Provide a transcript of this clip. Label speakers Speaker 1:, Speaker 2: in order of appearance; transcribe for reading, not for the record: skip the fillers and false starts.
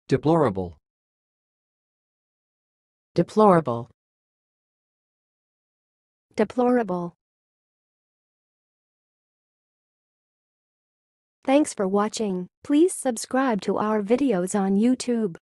Speaker 1: Deplorable.
Speaker 2: Deplorable.
Speaker 3: Deplorable. Thanks for watching. Please subscribe to our videos on YouTube.